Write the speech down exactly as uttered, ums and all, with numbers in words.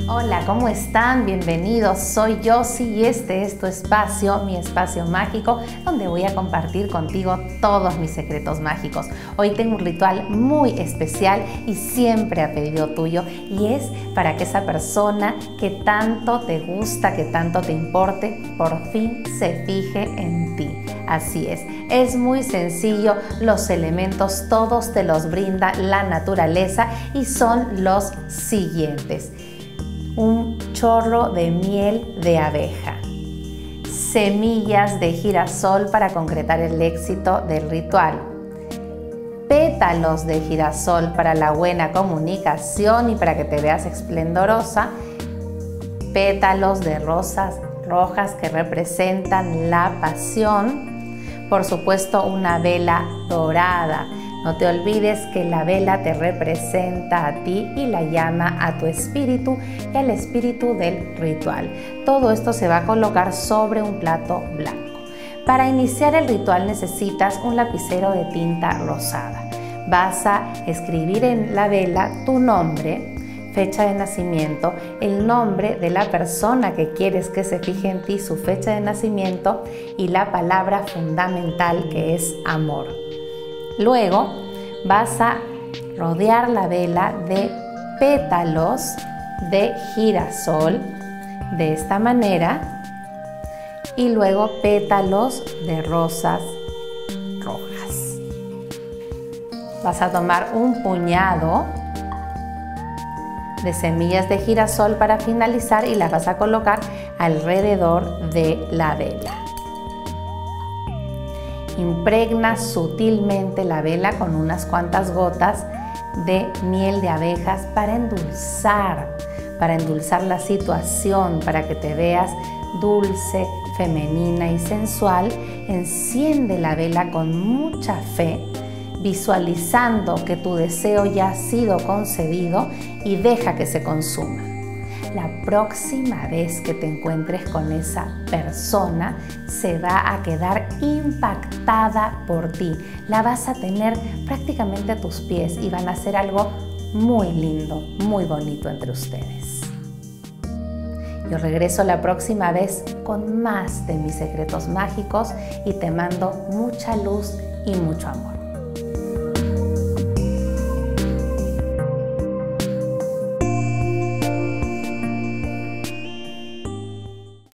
Hola, ¿cómo están? Bienvenidos, soy Yossi y este es tu espacio, mi espacio mágico, donde voy a compartir contigo todos mis secretos mágicos. Hoy tengo un ritual muy especial y siempre a pedido tuyo, y es para que esa persona que tanto te gusta, que tanto te importe, por fin se fije en ti. Así es, es muy sencillo, los elementos todos te los brinda la naturaleza y son los siguientes. Un chorro de miel de abeja, semillas de girasol para concretar el éxito del ritual, pétalos de girasol para la buena comunicación y para que te veas esplendorosa, pétalos de rosas rojas que representan la pasión, por supuesto una vela dorada. No te olvides que la vela te representa a ti y la llama a tu espíritu y al espíritu del ritual. Todo esto se va a colocar sobre un plato blanco. Para iniciar el ritual necesitas un lapicero de tinta rosada. Vas a escribir en la vela tu nombre, fecha de nacimiento, el nombre de la persona que quieres que se fije en ti, su fecha de nacimiento y la palabra fundamental que es amor. Luego vas a rodear la vela de pétalos de girasol de esta manera y luego pétalos de rosas rojas. Vas a tomar un puñado de semillas de girasol para finalizar y las vas a colocar alrededor de la vela. Impregna sutilmente la vela con unas cuantas gotas de miel de abejas para endulzar, para endulzar la situación, para que te veas dulce, femenina y sensual. Enciende la vela con mucha fe, visualizando que tu deseo ya ha sido concedido y deja que se consuma. La próxima vez que te encuentres con esa persona se va a quedar impactada por ti. La vas a tener prácticamente a tus pies y van a hacer algo muy lindo, muy bonito entre ustedes. Yo regreso la próxima vez con más de mis secretos mágicos y te mando mucha luz y mucho amor.